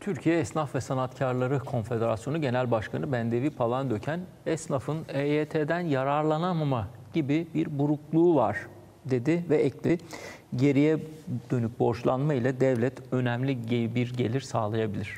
Türkiye Esnaf ve Sanatkarları Konfederasyonu Genel Başkanı Bendevi Palandöken, esnafın EYT'den yararlanamama gibi bir burukluğu var dedi ve ekledi. Geriye dönük borçlanma ile devlet önemli bir gelir sağlayabilir.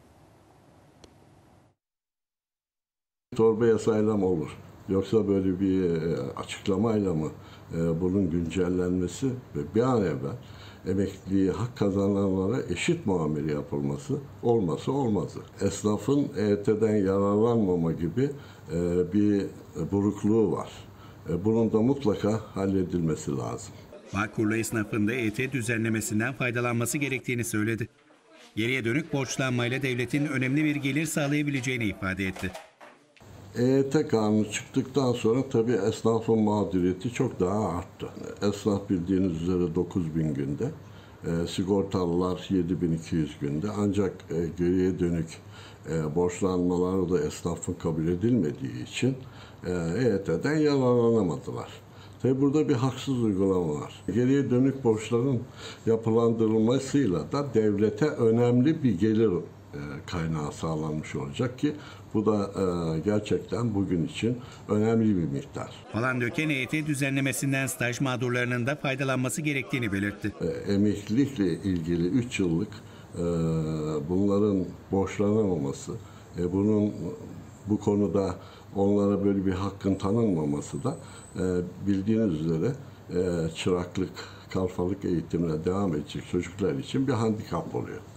Torba yasayla mı olur? Yoksa böyle bir açıklamayla mı bunun güncellenmesi ve bir an evvel emekliliği hak kazananlara eşit muamele yapılması olması olmazı. Esnafın EYT'den yararlanmama gibi bir burukluğu var. Bunun da mutlaka halledilmesi lazım. Bağkurlu esnafın da EYT düzenlemesinden faydalanması gerektiğini söyledi. Geriye dönük borçlanmayla devletin önemli bir gelir sağlayabileceğini ifade etti. EYT kanunu çıktıktan sonra tabii esnafın mağduriyeti çok daha arttı. Esnaf bildiğiniz üzere 9.000 günde, sigortalılar 7.200 günde. Ancak geriye dönük borçlanmalar da esnafın kabul edilmediği için EYT'den yararlanamadılar. Tabii burada bir haksız uygulama var. Geriye dönük borçların yapılandırılmasıyla da devlete önemli bir gelir kaynağı sağlanmış olacak ki bu da gerçekten bugün için önemli bir miktar. Palandöken EYT düzenlemesinden staj mağdurlarının da faydalanması gerektiğini belirtti. Emeklilikle ilgili 3 yıllık bunların borçlanamaması, bu konuda onlara böyle bir hakkın tanınmaması da bildiğiniz üzere çıraklık, kalfalık eğitimine devam edecek çocuklar için bir handikap oluyor.